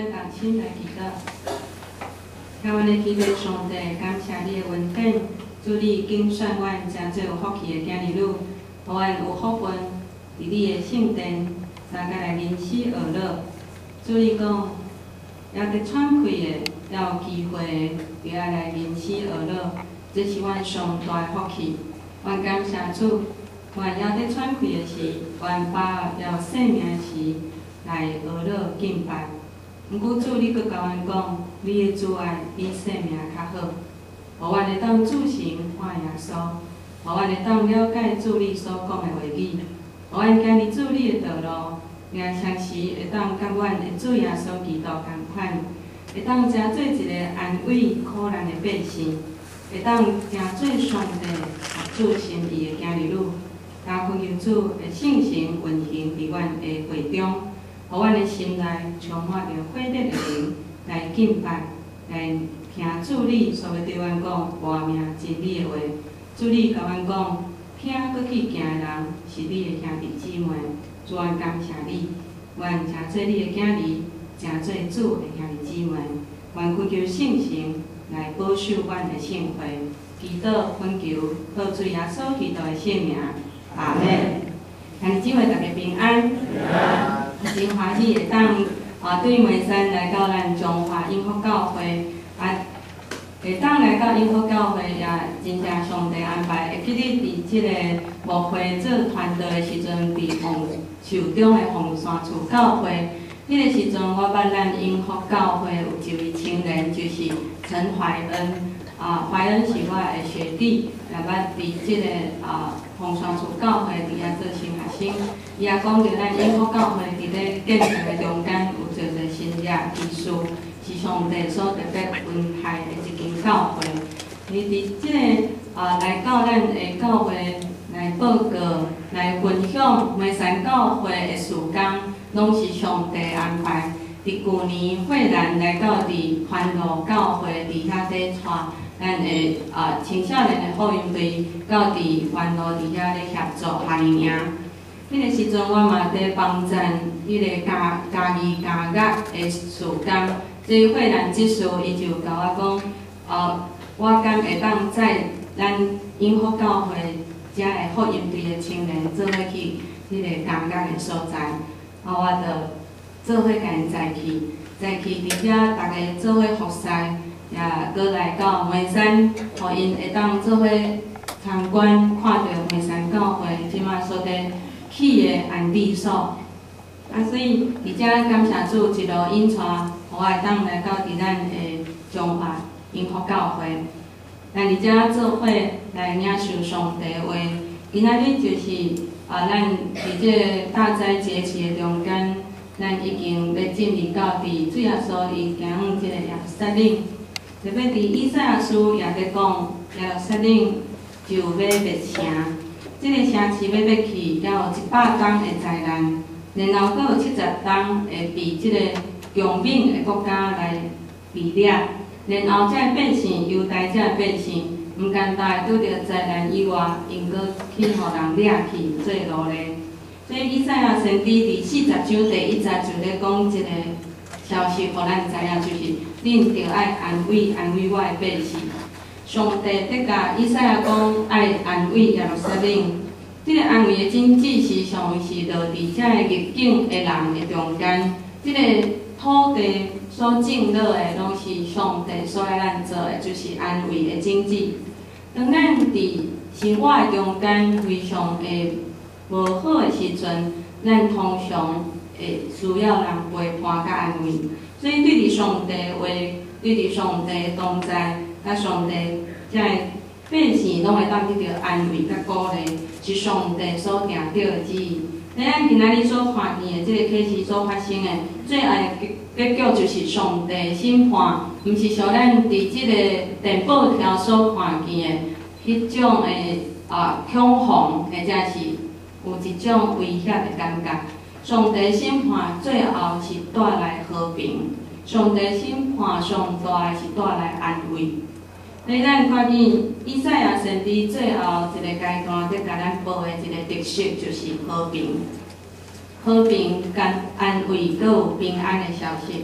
同心来祈祷，听阮的祈祷，上帝感谢你的恩典，祝你拣选阮真侪有福气的囝儿女，互阮有福分，伫你的圣殿，参加来人死乐乐。祝你讲，也得喘气的，也有机会会爱来人死乐乐，这是阮上大的福气。阮感谢主，阮也得喘气的时，阮把也有生命的时来乐乐敬拜。 毋过主，你阁甲阮讲，你的主爱比生命较好，互阮会当自行看耶稣，互阮会当了解主你所讲的话语，互阮行伫主你的道路，也常时会当甲阮的主耶稣基督同款，会当诚做一个安慰苦难的百姓，会当诚做上帝合主心意的囝儿女，也恳求主的圣神运行伫阮的会中。 互阮的心内充满着火热的灵来敬拜，来听主你所要对阮讲活命真理的话。主你甲阮讲，听搁去行的人是你的兄弟姊妹。主，阮感谢你，阮诚做你的囝儿，诚做主的兄弟姊妹。阮恳求圣神来保守阮的圣会，祈祷恳求，靠主耶稣基督的圣名，阿门。兄弟姊妹，大家平安。 真欢喜会当对梅山来到咱中华永福教会，会当来到永福教会，也真正上帝安排。会记得伫即个牧会做团队的时阵，伫凤寿中的凤山厝教会，迄个时阵我捌咱永福教会有一位青年，就是陈怀恩。怀恩是我的学弟，也捌伫即个凤山厝教会伫遐做新学生。 伊也讲着咱永福教会伫咧建设的中间有做着新业技术，是上帝所特别恩待的一间教会。伊伫即个来到咱的教会来报告、来分享梅山教会的事工，拢是上帝安排。伫旧年慧兰来到伫欢乐教会伫遐底带咱的青少年的福音队，到伫欢乐伫遐咧协助夏令营。 迄个时阵，我嘛伫帮赞迄个家己家乐的事工。即慧兰执事，伊就甲我讲，我敢会当载咱永福教会遮的福音队的青年做伙去迄个家乐的所在，我就做伙甲因载去，伫遐大家做伙服侍，也搁来到梅山，互因会当做伙参观，看到梅山教会即马所在。 去的安置所，所以伫遮感谢主一路引带，互我会当来到伫咱的中华永福教会，来伫遮做伙来领受上帝的话。今仔日就是咱伫即个大斋节期的中间，咱已经要进入到伫主耶稣伊行即个耶路撒冷，特别伫以赛亚书也咧讲耶路撒冷就要灭城。 即个城市要去，也有100天的灾难，然后阁有70天会被即个强猛的国家来被掠，然后这百姓犹太这百姓，毋简单会拄着灾难以外，因阁去互人掠去做奴隶。所以以赛亚先知伫40章第1节就咧讲一个消息，互咱知影，就是恁着爱安慰我的百姓。 上帝得甲以赛亚讲爱安慰耶路撒冷，即个安慰的真旨是上是落伫遮个逆境的人的中间，即个土地所种落的拢是上帝所爱咱做的，就是安慰的真旨。当咱伫生活的中间非常的无好的时阵，咱通常会需要人陪伴甲安慰，所以对伫上帝的话，对伫上帝的同在。 甲上帝，遮个百姓拢会当得到安慰甲鼓励，是上帝所定定的旨意。咱今仔日所看见的即个启示所发生的，最后结局就是上帝审判，毋是像咱伫即个电报条所看见的迄种的恐慌，或者是有一种威胁的感觉。上帝审判最后是带来和平，上帝审判上大是带来安慰。 所以咱看见以赛亚先知最后一个阶段，在甲咱报的一个特色就是和平、和平、甲安慰，阁有平安的消息。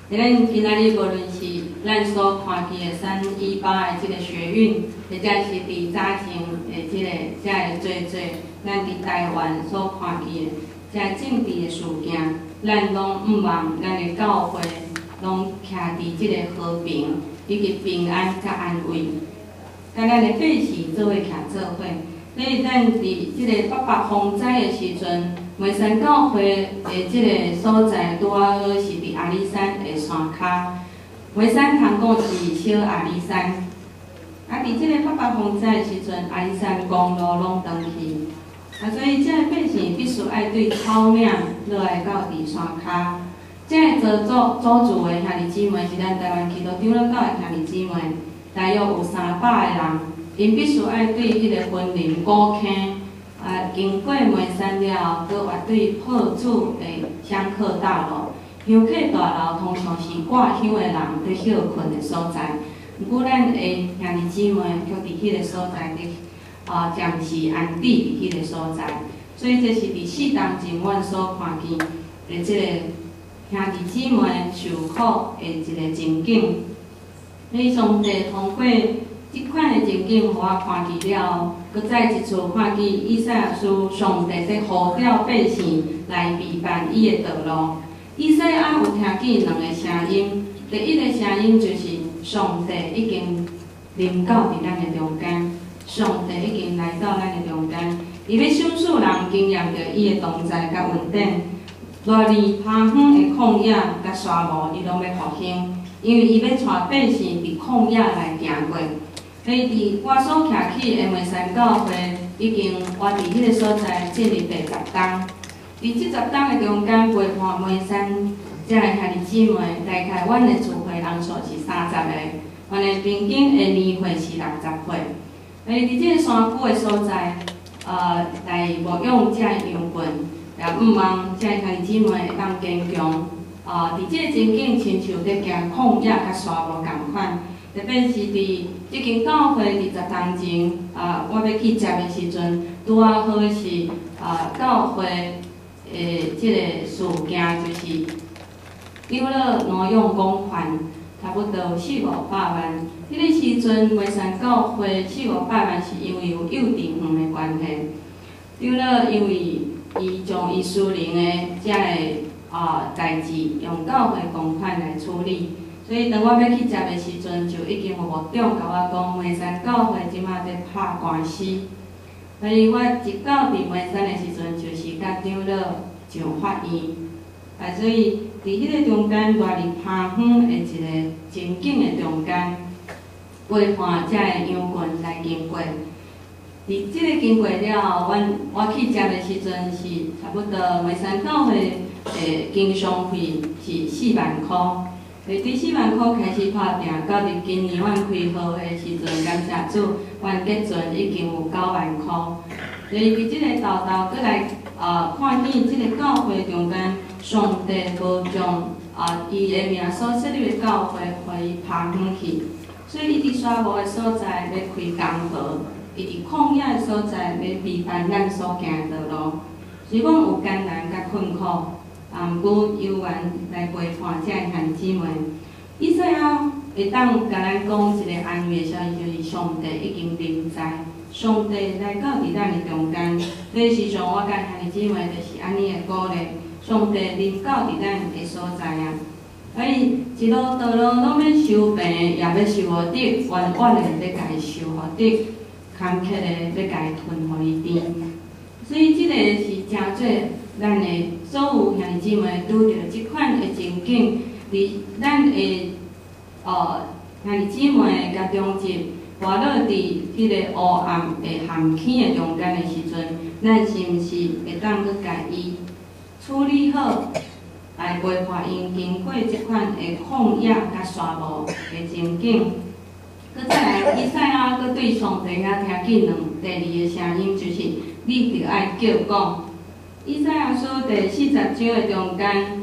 咱今仔日无论是咱所看见的318的即个学运，或者是伫早前的即个咱伫台湾所看见的即个政治的事件，咱拢毋望咱的教会拢徛伫即个和平以及平安甲安慰，甲咱的百姓做伙徛做伙。所以咱伫即个北北风灾的时阵，梅山教会的即个所在拄啊好是伫阿里山的山骹。梅山通讲是小阿里山，啊，伫即个北北风灾的时阵，阿里山公路拢断去，啊，所以即个百姓必须爱对草岭落来到伫山骹。即个做组的兄弟姊妹是咱台湾基督长老教的兄弟姊妹，大约有300个人，因必须爱对迄个婚林古坑。经过梅山了，搁越对破厝的香客大楼、香客大楼通常是挂香的人伫休困的所在。毋过咱的兄弟姊妹却伫迄个所在伫暂时安置伫迄个所在，所以这是伫4当前阮所看见的即个兄弟姊妹受苦的一个情景。所以上帝通过即款的情景，互我看见了，搁再一次看见以赛亚书上帝在呼召百姓来备办伊的道路。以赛亚有听见2个声音，第一个声音就是上帝已经临到伫咱的中间，上帝已经来到咱的中间，伊要想使人经验着伊的同在甲稳定。偌年趴远的旷野甲沙漠，伊拢要复兴，因为伊要带百姓伫旷野来行过。所以伫我所徛起的梅山教会，已经我伫迄个所在进入第10冬。伫即10冬的中间，陪伴梅山遮个兄弟姊妹，大概阮的聚会人数是30个，阮的平均的年岁是60岁。所以伫即个山区的所在，来牧养遮个羊群，也毋望遮个兄弟姊妹会当坚强。伫即个情景，亲像伫行旷野甲沙漠共款。特别是伫即间教会伫10冬前，我要去接的时阵，拄啊好是教会的即个事件，就是丢了挪用公款，差不多400-500万。迄个时阵，梅山教会400-500万是因为有幼稚园的关系，丢了因为伊将伊私人的遮个代志，用教会公款来处理。所以，当我要去接的时阵，就已经有牧长甲我讲，梅山教会即马在拍官司。所以我一到伫梅山的时阵，就是甲长老上法院。所以伫迄个中间，偌日趴远的一个情景的中间，陪伴遮个羊群来经过。伫即个经过了后，我去接的时阵是差不多梅山教会的经商费是4万块。所以伫4万块开始拍拼，到伫今年阮开学的时阵，感谢主，阮结存已经有9万块。所以伫即个豆豆过来看见即个教会中间，上帝无将伊的名所设立的教会，互伊拍远去。所以伊伫沙漠的所在要开工河，伊伫旷野的所在要备办咱所行的道路。虽讲有艰难甲困苦。毋过有缘来陪伴遮个兄弟姊妹，以赛亚会当甲咱讲一个安慰的消息，就是上帝已经临在，上帝来到伫咱的中间。所以时常我甲兄弟姊妹就是安尼的鼓励，上帝临到伫咱的所在啊。所以一路道路拢要受病，也要受互得，远远的要家受互得，坎坷的要家吞互伊甜。所以即个是真做。咱的所有兄弟姊妹拄着即款的情景，伫咱的兄弟姊妹甲中集活落伫迄个黑暗的陷阱的中间的时阵，咱是毋是会当去家己处理好，来陪伴因经过即款的旷野甲沙漠的情景？佮再来，以赛亚佮对上帝遐听见第2个声音，就是你着爱叫讲。以赛亚书第40章的中间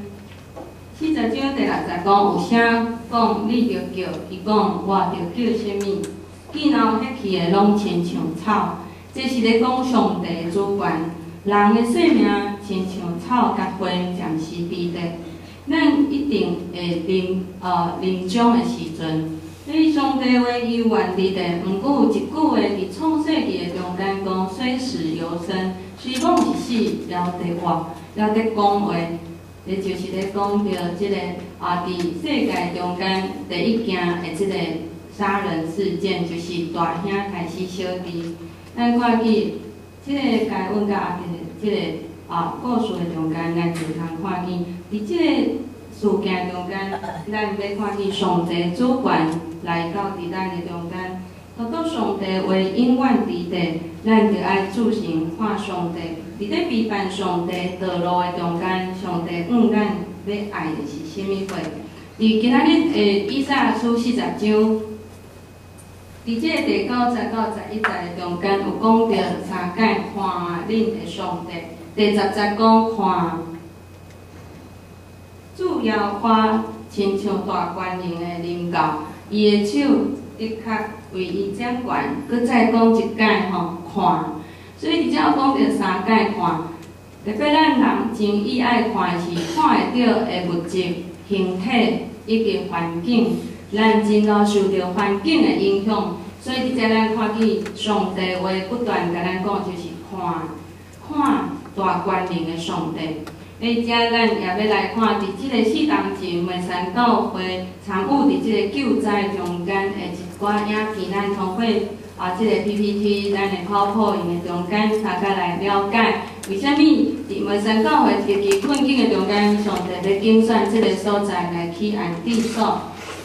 ，40章第60讲有声讲你着叫，伊讲我着叫啥物？见后迄去的拢亲像草，这是咧讲上帝的主权。人的性命亲像草甲花，暂时变的。 咱一定会临终的时阵，所以上帝话伊原伫地，毋过有一句话伫创世纪的中间讲：虽死犹生，虽讲是死，了得活，了得讲话。这就是咧讲到即个伫世界中间第一件的即个杀人事件，就是大兄杀死小弟。咱看见即个该阮甲阿弟即个故事的中间，咱就通看见，伫即个事件中间，咱要看见上帝主权来到伫咱的中间。如果上帝话永远伫地，咱就爱自行看上帝。伫咧批判上帝道路的中间，上帝咱要爱的是甚物货？伫今仔日以赛亚书40章，伫即个第9节到11节中间有讲到三界看恁的上帝。第10节讲看主要花亲像大官人的临到，伊的手的确为伊掌管。佮再讲一解吼，看。所以伫遮有讲到三界看，特别咱人真意爱看是看会到的物质、形体以及环境，咱真够受到环境的影响。所以伫遮咱看见上帝话不断甲咱讲，就是看大官人的上帝。伫遮咱也要来看，伫即个四当前梅山教会参与伫即个救灾中间的一寡影片，咱通过即个 PPT 咱的泡泡用的中间，大家来了解为虾米伫梅山教会极其困境的中间，上帝要竞选即个所在来去安置所。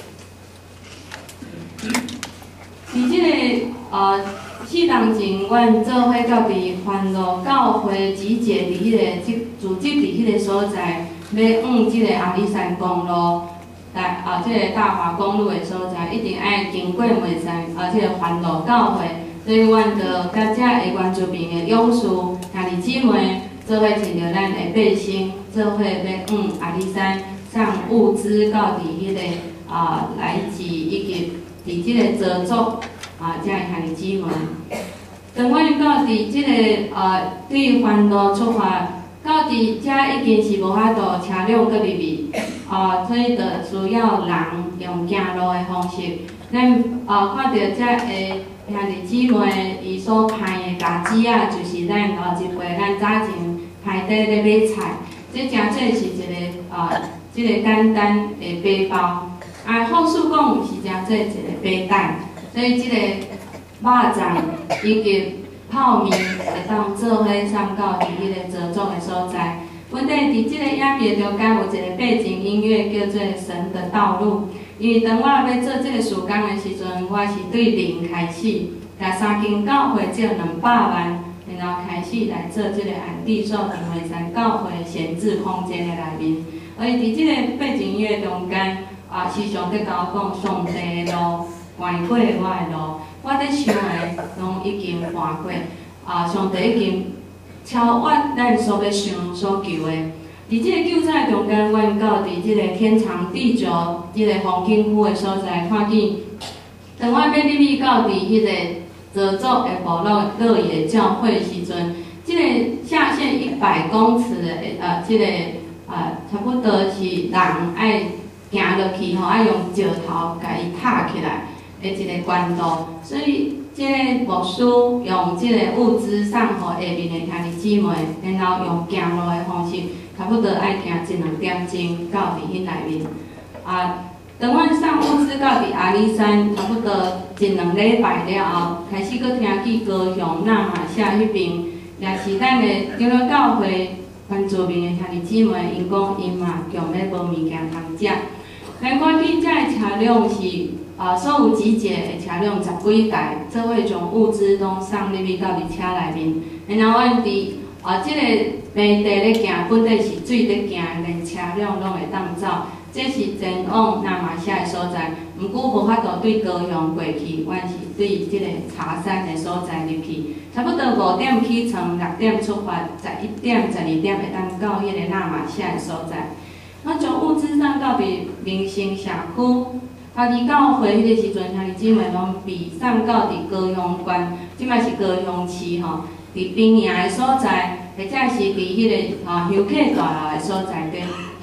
伫即个四当前，阮做伙到伫欢乐教会集结伫迄个组织伫迄个所在，要往即个阿里山公路。即个大华公路的所在，一定爱经过梅山即个欢乐教会，所以阮就甲遮的原住民的勇士、兄弟姊妹，做伙牵着咱的百姓，做伙要往阿里山送物资到伫迄个来自以及伫即个泽族遮的兄弟姊妹。当阮到伫即个对欢乐出发。到伫遮已经是无法度车辆搁入去，所以就需要人用行路的方式。咱看到遮的兄弟姊妹伊所派的家子就是咱一回咱早前排队咧买菜，这是一个即个简单的背包。后续讲是一个背带，所以即个肉粽以及泡面会当做伙送到伫迄个泽种的所在。阮伫即个影片中间有一个背景音乐叫做《神的道路》，因为当我要做即个事工的时阵，我是对零开始，甲三间教会借200万，然后开始来做即个安置所伫梅山教会闲置空间的内面。而伫即个背景音乐中间，时常伫甲我讲上帝的路，行过我的路。我伫想的拢已经看过，上帝已经超越咱所要想所求的。伫即个救灾中间，阮到伫即个天长地久、即个黄金区的所在，看见，当我要入去到伫迄个泽族的部落乐野教会时阵，即个下线100公尺的即个差不多是人爱行落去吼，爱用石头甲伊踏起来。的一个关度，所以即个牧师用即个物资送互下面的兄弟姊妹，然后用行路的方式，差不多爱行1-2点钟到伫迄内面。当阮送物资到伫阿里山，差不多1-2礼拜了后，开始搁听见高雄、那玛夏迄边，也是咱的长老教会原住民的兄弟姊妹，因讲因嘛强要无物件通食。咱看见遮的车辆是。所有集结的车辆10几台，做伙将物资拢送入去到伫车内面。然后阮伫即个平地咧行，本地是水咧行，连车辆拢会当走。这是前往那玛夏的所在，毋过无法度对高雄过去，阮是对即个茶山的所在入去。差不多5点起床，6点出发，11点、12点会当到迄个那玛夏的所在。我将物资送到伫民生社区。家己教会迄个时阵，兄弟姊妹拢被送到伫高雄县，即摆是高雄市吼，伫滨阳的所在，或者是伫迄个乡客大楼的所在，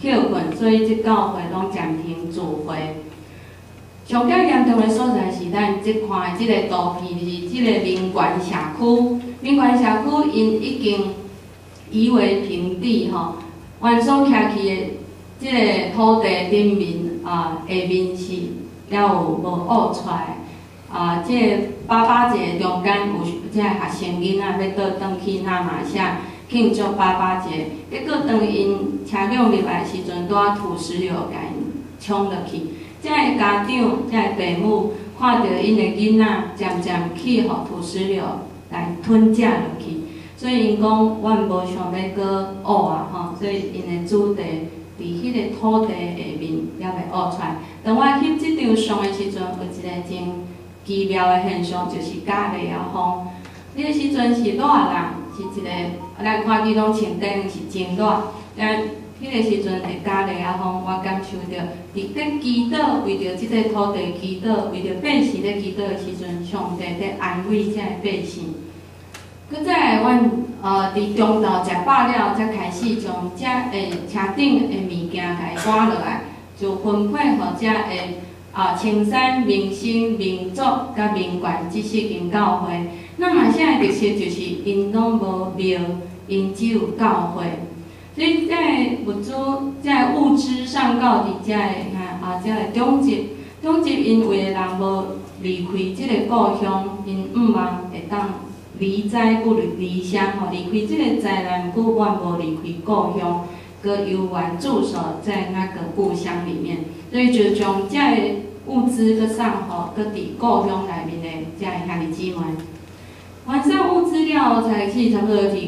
休困，所以即教会拢暂停聚会。上较严重的所在是咱即看的即个图片，就是即个民权社区。民权社区因已经夷为平地吼，阮所徛去的即个土地顶面下面是了有无挖出来即个88节中间有即个学生囡仔要倒转去那马夏庆祝88节，结果当因车辆入来时阵，拄啊土石流甲因冲落去。这个家长、这个父母看到因的囡仔渐渐去互土石流来吞食落去，所以因讲，阮无想要搁挖吼，所以因的主地伫迄个土地下面也袂挖出来。当我翕即张相的时阵，有一个真奇妙的现象，就是假日啊风。迄个时阵是热人，是一个咱看见拢穿短是真热，但迄个时阵会假日啊风，我感受到伫咧祈祷，为着即个土地祈祷，为着百姓咧祈祷的时阵，上帝咧安慰遮个百姓。佮再来，阮伫中昼食饱了，才开始将遮车顶的物件甲伊赶落来，就分配互遮的青山、民生、民族甲民权这4间教会。那么现在特色就是因拢无庙，因只有教会。所以在物资上到伫遮个遮个中级因为人无离开即个故乡，因望会当离灾不离乡吼，离开即个灾难，故阮无离开故乡，佮永远驻守在那个故乡里面。所以就将遮个物资佮送互佮伫故乡内面的遮个兄弟姊妹。完送物资了，才去差不多是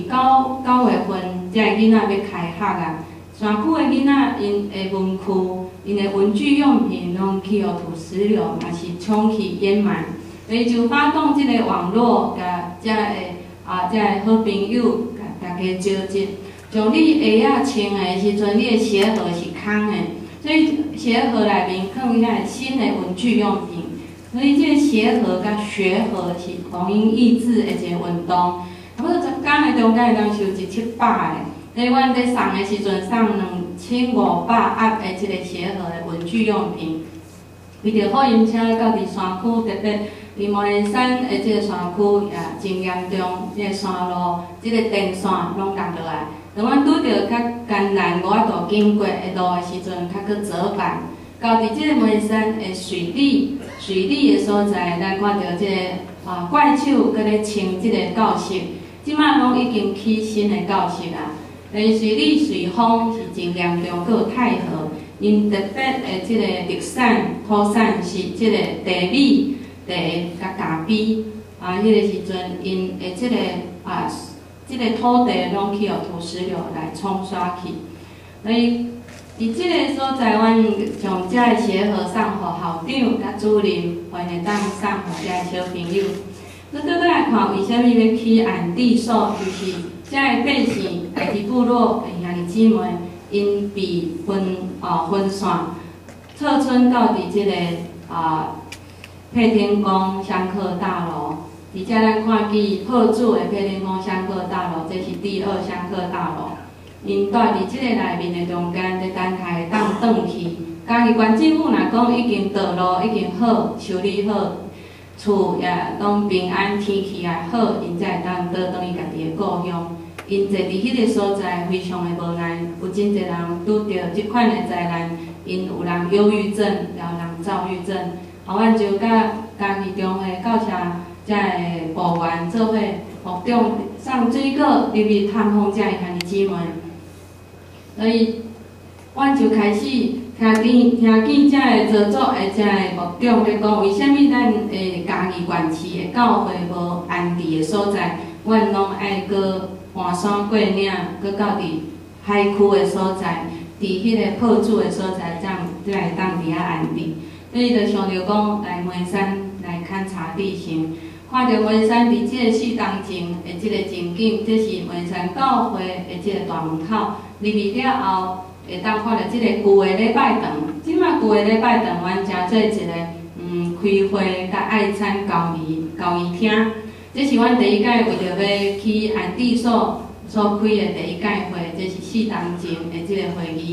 9月份，遮个囡仔要开学啊。山区的囡仔，因的文区、因的文具用品拢去互土石流，嘛是冲去淹满。所以就发动即个网络，甲遮个遮个好朋友，甲大家召集，从你鞋穿的时阵，你的鞋盒是空的，所以鞋盒内面放遐个新的文具用品。所以这个鞋盒甲学盒是同音异字的一个运动。差不多10天的中间会当收1700个，所以阮在送的时阵送2500盒的即个鞋盒的文具用品。为着好运车到伫山区，特别伫毛连山的即个山区也真严重，即个山路、即个电线拢落落来。当阮拄着较艰难无法度经过的路的时阵，较搁折返。到伫即个毛连山的水里的所在，咱看到即个怪手搁咧清即个教室，即摆拢已经起新的教室啊。水里水风是真严重，搁有太河。因特别的即个特产、土产是即个地米、地甲咖啡迄个时阵，因的即个即个土地拢去互土石流来冲刷去。所以伫即个所在，阮将遮个鞋盒送互校长甲主任，还会当送互遮个小朋友。咱倒来看，为虾米要去安地所？就是遮个百姓家己部落的兄弟姊妹。因被分散，撤村到伫即个配天宫香客大楼，伫遮咱看见破主的配天宫香客大楼，这是第2香客大楼。因住伫即个内面的中间，在等待当转去。家己县政府若讲已经道路已经好，修理好，厝也拢平安，天气也好，因才会当倒转去家己的故乡。因坐伫迄个所在非常的无奈，有真侪人拄着即款的灾难，因有人忧郁症，也有人躁郁症。阮就甲家己中的教车遮个部员做伙服长送水果入去探访遮个兄弟姊妹。所以，阮就开始听见遮个合作的遮个部长咧讲，为虾米咱的家己县市的教会无安置的所在，阮拢爱搁盘山过岭，搁到伫海区的所在，伫迄个破主的所在，才会当伫遐安置。所以就想着讲来梅山来勘察地形，看到梅山伫即个4当前的即个情景，这是梅山教会的即个大门口。入去了后，会当看到即个旧的礼拜堂。即马旧的礼拜堂，阮诚做一个开会甲爱餐交易厅。这是阮第1届为着要去安置所开的第1届会，这是4当前的即个会议。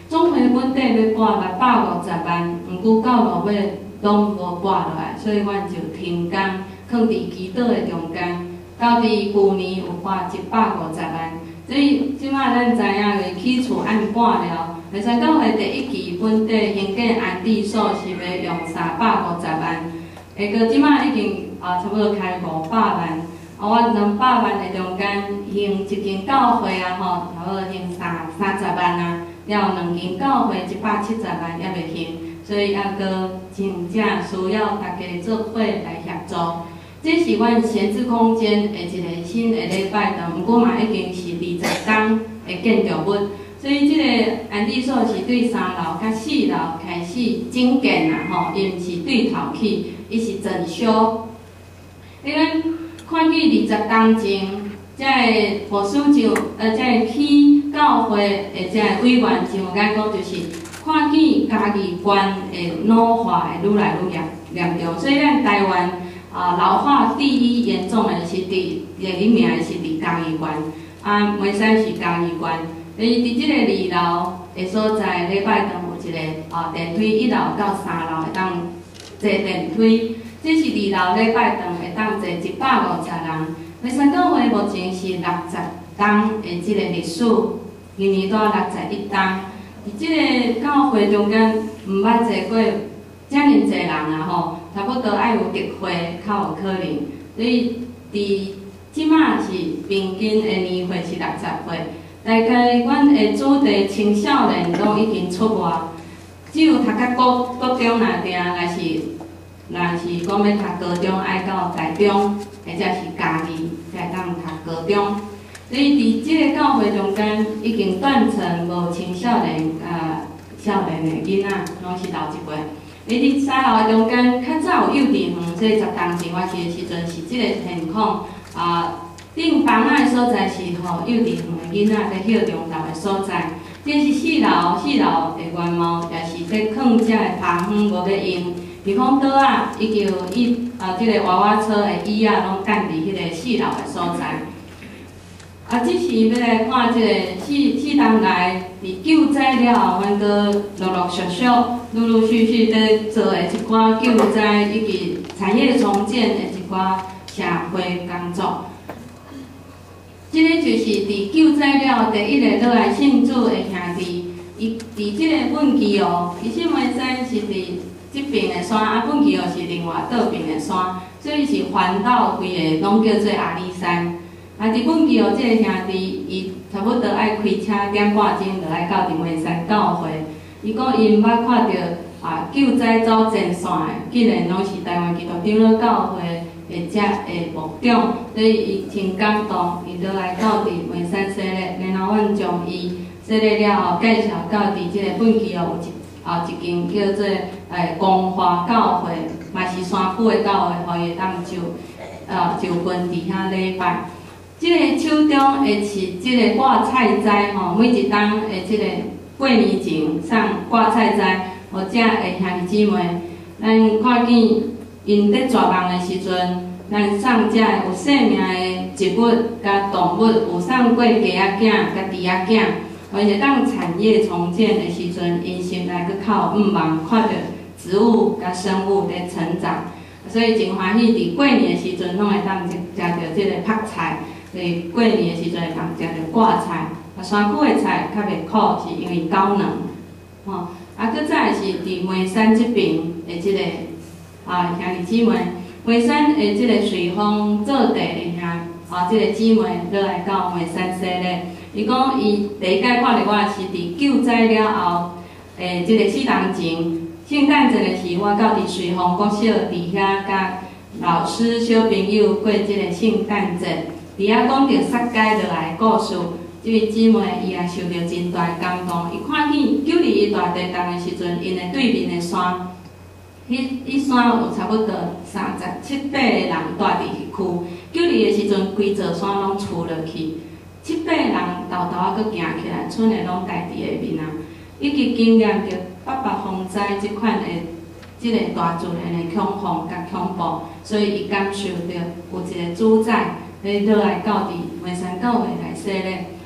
总赔本底要拨650万，毋过到落尾拢无拨落来，所以阮就停工，囥伫祈祷的中间。到伫旧年有拨150万，所以即摆咱知影个起厝按半了，袂使到会第一期本底兴建安置所是要用350万，下个即摆已经差不多开500万。我200万的中间用一间教会啊吼，差不多用30万啊，了2间教会170万也袂行，所以还阁真正需要大家做伙来协助。这是阮闲置空间的一个新的礼拜堂，毋过嘛已经是20天的建筑物，所以即个安置所是对3楼甲4楼开始整建啊吼，伊毋是对头起，伊是整修。你看看去20天前，这个副署长，这个区教会的这个委员就甲讲，就是看见家己关的老化会愈来愈严重，所以咱台湾老化第一严重的是第一名的是伫嘉义县，梅山是嘉义县。所以伫即个2楼的所在，礼拜堂有一个电梯，1楼到3楼会当坐电梯。这是2楼礼拜堂会当坐150人。梅山教会目前是60栋的即个历史，今年到61栋。伫即个教会中间，毋捌坐过遮尔侪人啊吼，差不多爱有特会较有可能。所以伫即马是平均的年岁是60岁，大概阮的主题青少年拢已经出外，只有读到国中若定，若是讲要读高中，爱到台中或者是嘉义才当读高中。所以伫即个教会中间，已经断层无青少年少年的囡仔，拢是老一辈。伫3楼中间较早有幼稚园，所以10当前我去的时阵是即个现况。顶房仔的所在是予幼稚园的囡仔在休中昼的所在。这是4楼的原貌，也是在放遮的趴园无要用。比方桌啊，以及即个娃娃车的椅啊，拢放伫迄个4楼的所在。这是要来看即个4当来伫救灾了后，阮阁陆续在做的一寡救灾以及产业重建的一寡社会工作。即个就是伫救灾了第一个落来信主的兄弟，伊伫即个本基哦，其实梅山是伫即边的山，本基哦是另外倒边的山，所以是环岛规个拢叫做阿里山。伫本基哦，即个兄弟伊差不多爱开车1.5钟就来到伫梅山教会。伊讲伊毋捌看到救灾走前线的，竟然拢是台湾基督长老教会的遮的牧长，所以伊真感动，伊就来到伫梅山洗礼，然后阮将伊洗礼了后介绍到伫即个本基哦有一间叫做光华教会，嘛是山区的教会，互伊当就分伫遐礼拜。即个手中会是即个挂菜斋吼，每一档的即个过年前送挂菜斋，或者的兄弟姊妹，咱看见因伫绝望的时阵，咱送遮有生命的植物甲动物，有送过鸡仔囝甲猪仔囝，或者当产业重建的时阵，因心内佫较有望看到植物甲生物在成长，所以真欢喜伫过年的时阵，拢会当食到即个拍菜。所以过年的时阵会当食着挂菜，山区的菜较袂苦，是因为高能。搁再是伫梅山即边的即个兄弟姊妹，梅山的即个随风做地的兄即个姊妹落来到梅山洗礼。伊讲伊第一摆看到我是伫救灾了后，即个4当前，圣诞节的时我到伫随风国小伫遐甲老师小朋友过即个圣诞节。伫遐讲着撒该落来故事，即位姊妹伊也受到真大感动。伊看见9里伊大地动的时阵，因的对面的山，迄山有差不多37、8个人住伫迄区。9里的时阵，规座山拢厝落去，7、8个人豆啊佫行起来，剩的拢家己的面啊。以及经验着8八风灾即款的即个大自然的恐慌甲恐怖，所以伊感受到有一个主宰。落来到伫梅山教会来洗礼，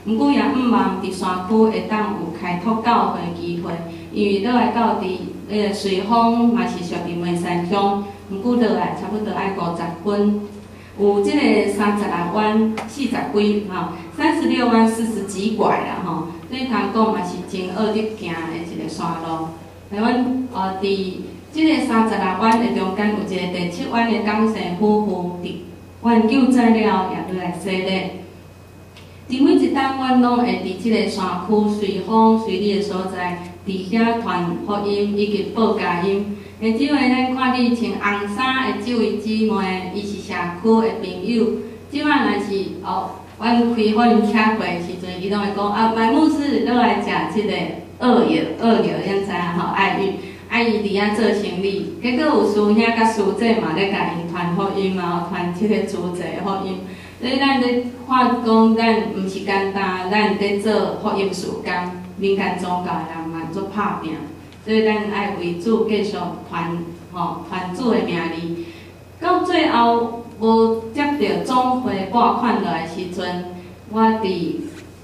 毋过也毋忘伫山区会当有开拓教会机会，因为倒来到伫瑞丰嘛是属伫梅山乡，毋过倒来差不多爱50分。 有即个36弯40几36弯40几拐啦吼，所以通讲嘛是真学得行的一个山路。阮伫即个36弯的中间有一个第7弯的港生夫妇，伫研究材料也落来洗礼。伫每一档阮拢会伫即个山区随风随雨的所在，伫遐传福音以及报佳音。 即位咱看你穿红衫的这位姊妹，伊是社区的朋友。即摆若是阮开福音车会时阵，伊拢会讲麦牧师落来食即个二药，咱知影吼爱玉，伊伫遐做生理。结果有师兄甲师姐嘛咧甲因传福音嘛，传即个主题福音。所以咱咧看讲，咱毋是简单，咱咧做福音事工，民间宗教的人嘛做拍拼。 所以咱爱为主继续传主的名字，到最后无接到总会拨款落来时阵，我伫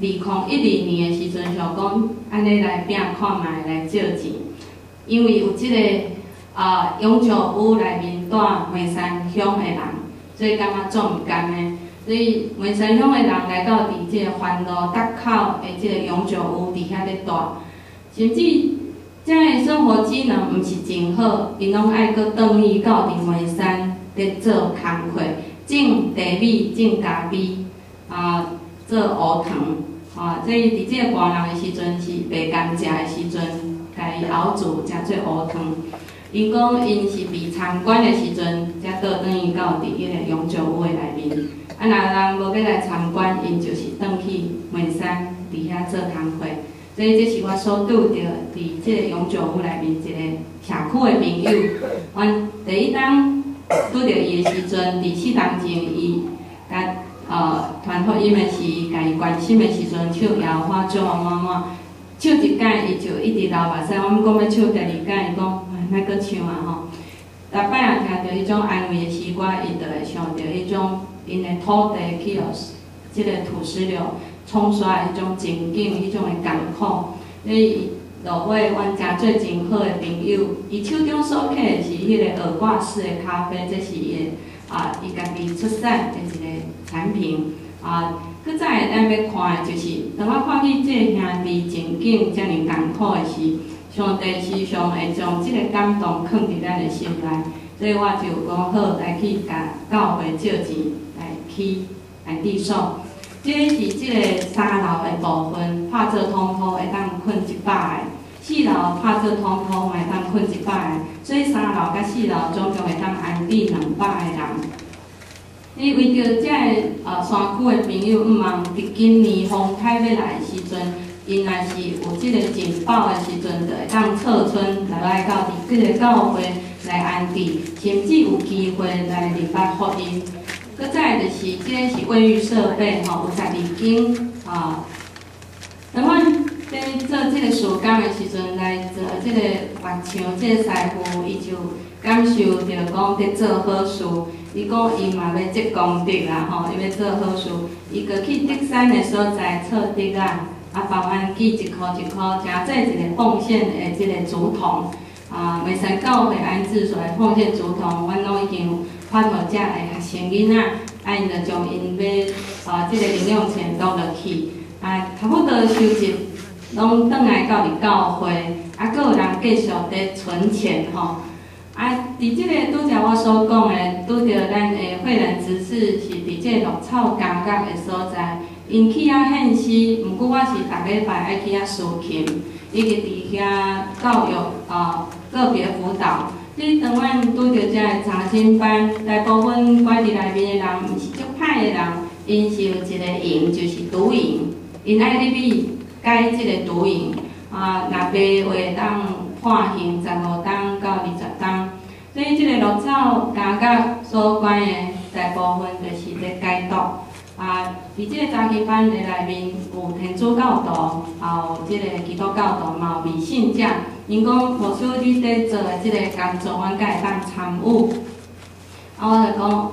2012年的时阵想讲，安尼来拼看卖来借钱，因为有即个永久屋内面住梅山乡的人，所以感觉做毋甘的，所以梅山乡的人来到伫即个环路搭口的即个永久屋伫遐咧住，甚至。 遮个生活技能毋是真好，因拢爱搁转去到伫梅山咧做工课，种地米、种咖啡，做芋糖，所以伫即个寒人的时阵是白甘蔗的时阵，家己熬煮食做芋糖。因讲因是被参观的时阵，才倒转去到伫迄个永久屋的内面。若人无要来参观，因就是转去梅山伫遐做工课。 所以这是我所拄着伫即个永久屋内面一个社区的朋友。阮第一当拄着伊的时阵，伫4当前伊甲传福音的时，甲伊关心的时阵，唱摇花酒啊满满，唱一届伊就一直流目屎。我讲要唱第二届，伊讲莫搁唱啊吼。逐摆若听到迄种安慰的诗歌，伊就会想到迄种因的土地去互即个土石流。 冲刷迄种情景，迄种的艰苦，所以落尾阮诚做真好的朋友。伊手中所摕的是迄个耳挂式的咖啡，这是伊伊家己出产的一个产品。搁再咱要看的就是，当我看见这兄弟情景遮尔艰苦的时，上帝时常会将即个感动放伫咱的心内，所以我就讲好来去甲教会借钱来递送。 这是即个3楼的部分，拍做通铺会当困100个，4楼拍做通铺嘛会当困100个，所以3楼甲4楼总共会当安置200个人。伊为着这个山区的朋友，毋忘伫今年风台要来的时阵，因若是有即个情报的时阵，就会当撤村来到伫即个教会来安置，甚至有机会来明白福音。 搁再就是，即个是卫浴设备吼，有12间当阮在做即个事工的时阵，来做即个目墙，即个师傅伊就感受着讲伫做好事，伊讲伊嘛要积功德啦吼，伊要做好事，伊就去德山的所在测德啊，帮阮寄1箍1箍，诚济一个奉献的即个竹筒梅山教会安置所的奉献竹筒，阮拢已经。 发互遮个学生囡仔，因就将因要即个零用钱倒落去，差不多收集，拢转来到伫教会，搁有人继续伫存钱吼。伫即个拄则我所讲的，拄着咱的慧能执事是伫即个绿草感觉的所在，因去遐献诗，毋过我是逐礼拜爱去遐抒琴，以及伫遐教育个别辅导。 即当阮拄着遮个查经班，大部分拐伫内面的人，毋是足歹的人，因是有一个瘾，就是毒瘾。因爱入去解即个毒瘾，若白话当判刑15档到20档。所以即个绿草感觉所关的大部分就是咧解毒。伫即个查经班的内面有天主教徒，也有即个基督教徒，嘛有未信者。 因讲牧师你伫做的即个工作，阮才会当参与。我就讲，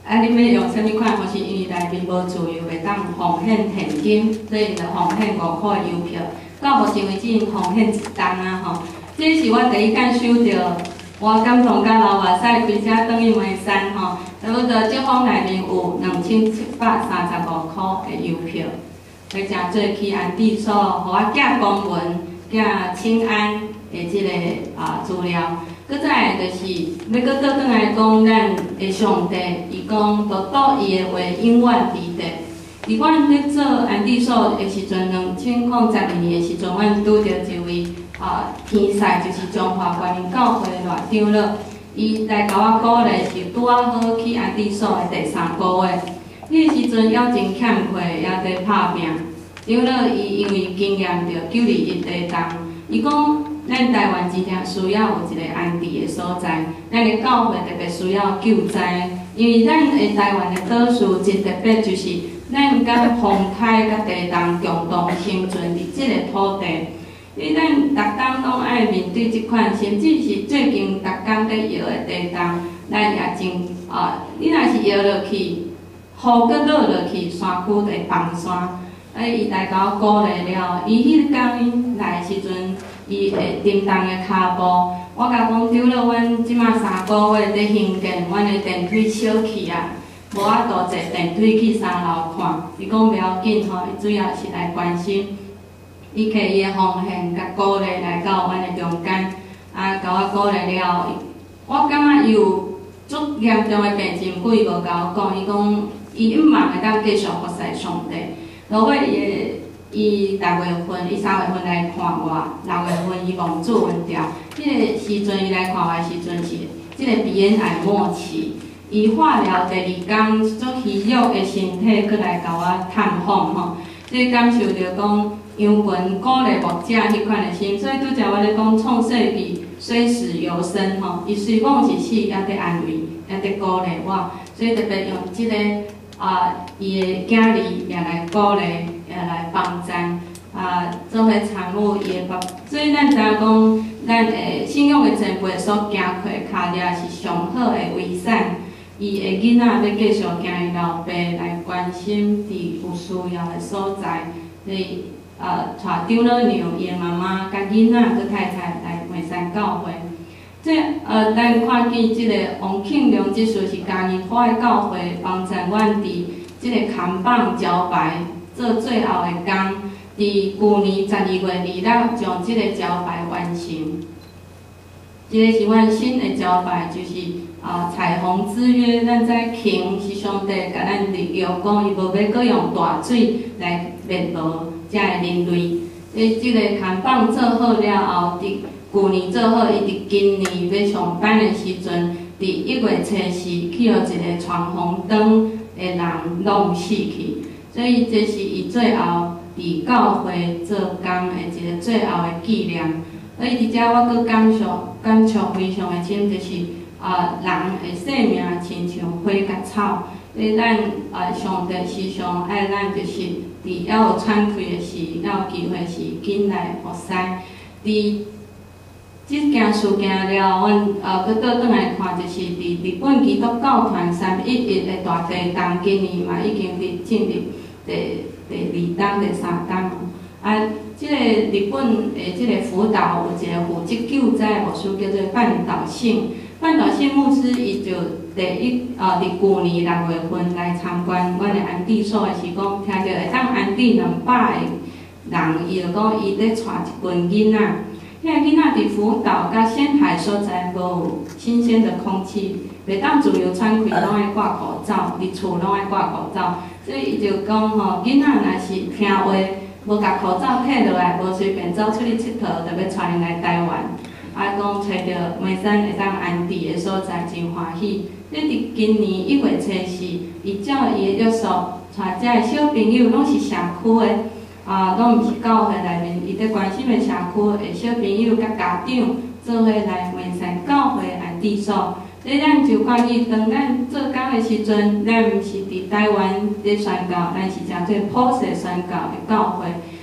啊，你要用啥物款方式？因为内面无自由，袂当奉献现金，所以就奉献5块邮票。到目前为止，因奉献1单啊吼。这是我第一间收到，我感动甲流目屎，开车转去梅山吼，差不多这封内面有2735块的邮票，来诚做去安置所，互我寄公文、寄请安的即个资料。搁再来就是要搁倒转来讲，咱的上帝，伊讲都倒伊的话永远伫地。伫阮咧做安置所的时阵，2012年的时阵，阮拄着一位天使，就是中华观音教会的赖长老，伊来甲我鼓励，是拄啊好去安置所的第3个月。迄个时阵也真欠亏，也伫拍拼。长老伊因为经验着921地动，伊讲咱台湾真正需要有一个安置的所在，咱的教会特别需要救灾，因为咱的台湾的岛屿真特别就是。咱甲风台甲地动共同生存伫即个土地，因为咱逐工拢爱面对即款，甚至是最近逐工在摇的地动，咱也真你若是摇落去，雨搁落落去，山区会崩山。伊来甲我鼓励了，伊迄天来的时阵，伊会震动的骹步，我甲讲长老，阮即马3个月在兴建，阮的电梯小气啊。无法度坐电梯去3楼看，伊讲袂要紧吼，伊主要是来关心，伊摕伊的奉献甲鼓励来到阮的中间，甲我鼓励了，我感觉伊有足严重的病情，故伊无甲我讲，伊讲伊毋茫会当继续服侍上帝。落尾伊6月份，伊3月份来看我，6月份伊望子问掉，迄个时阵伊来看我的时阵是即个鼻咽癌末期。伊化疗第2天，足虚弱的身体，搁来甲我探访吼，即感受着讲杨群鼓励牧者迄款的心，所以拄则我咧讲创世纪虽死犹生吼，伊虽讲是死，也伫安慰，也伫鼓励我，所以特别用即个伊的囝儿也来鼓励，也来帮赞做伙参与伊的爸，所以咱知影讲，咱的信仰的前辈所行过的脚业是上好的遗产。伊的囡仔要继续行伊老爸来关心伫有需要的所在，所以带长老娘伊的妈妈甲囡仔佮太太来梅山教会。咱看见即个王庆良即属是嘉义花的教会帮衬阮伫即个扛棒招牌做最后的工，伫旧年12月26将即个招牌完成。即个是阮新的招牌，就是。彩虹之约，咱知庆是上帝甲咱立约讲，伊无要搁用大水来灭无遮个人类。即个扛棒做好了后，伫旧年做好，伊伫今年要上班的时阵，伫1月初4去互一个闯红灯的人弄死去。所以这是伊最后伫教会做工的一个最后的纪念。所以伫遮我搁感触非常的深，就是。人的生命亲像花甲草，所以咱上帝时常爱咱，就是伫还有喘气的时，还有机会时，紧来服侍。伫即件事件了，阮搁倒转来看，就是伫日本基督教团311的大地动，今年嘛已经进入第2档、第3档。即个日本的即个辅导有一个负责救灾的牧师叫做半岛信。半岛信牧师伊就伫旧年6月份来参观阮的安置所的是讲，听着会当安置200个人，伊就讲伊咧带一群囡仔，迄个囡仔伫辅导甲仙海所在无有新鲜的空气，袂当自由喘气，拢爱挂口罩，伫厝拢爱挂口罩，所以伊就讲吼，囡仔若是听话，无甲口罩摕落来，无随便走出去佚佗，就要带因来台湾。讲找着梅山会当安置的所在，真欢喜。你伫今年1月初4，伊照伊的约束，带遮个小朋友拢是社区的，拢毋是教会内面，伊伫关心的社区的小朋友甲家长做伙来梅山教会安置所。所以咱就关于当咱做工的时阵，咱毋是伫台湾伫宣教，咱是诚做普世宣教的教会。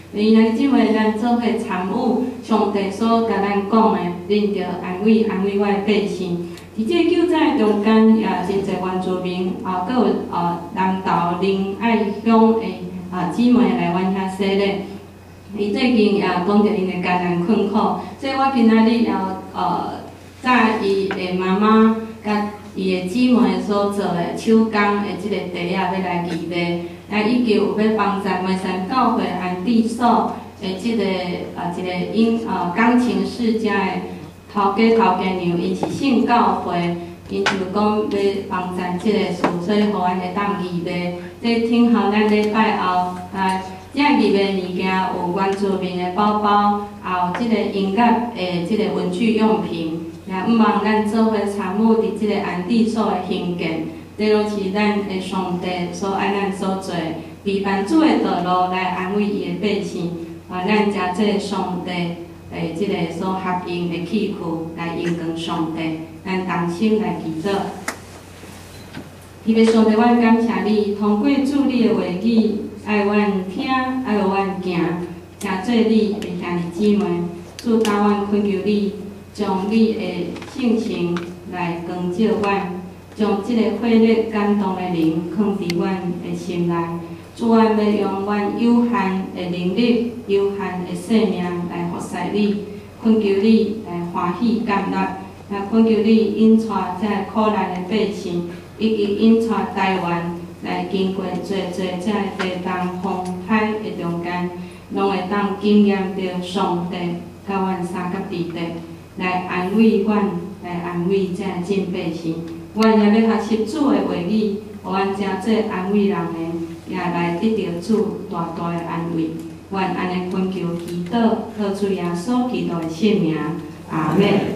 因为即回咱做伙参悟上帝所甲咱讲的，恁着安慰我的百姓。伫即个救灾中间，也真侪原住民，阁有南投林爱乡的姊妹来阮遐洗礼。伊最近也讲着因的艰难困苦，所以我今仔日也载伊的妈妈甲伊的姊妹所做的手工的即个茶要来义卖，来以及有要帮助梅山教会安地所的即个一个钢琴世家的头家娘，因是信教会，因就讲要帮助即个事，所以互咱会当义卖。即听候咱礼拜后这义卖物件有原住民的包包，也有即个音乐的即个文具用品。也毋望咱做伙参悟伫即个安地所的兴建，这拢是咱的上帝所爱咱所做，为万主的道路来安慰伊的百姓。咱将即个上帝的即个所合用的器具来应光上帝，咱同心来祈祷。特别上帝，阮感谢你，通过主你的话语，爱阮听，爱阮行，诚做你的兄弟姊妹，主答阮恳求你。将你的性情来光照阮，将即个火热感动的灵放伫阮的心内。主，阮要用阮有限的能力、有限的生命来服侍你，恳求你来欢喜甘乐，也恳求你引带这苦难的百姓，以及引带台湾来经过这地动风海的中间，拢会当经验到上帝甲阮三甲地地。来安慰阮，来安慰这真百姓。阮也要学习主的话语，互阮真做安慰人的，也来得到主大大的安慰。阮安尼恳求祈祷，靠主耶稣基督的圣名，阿门。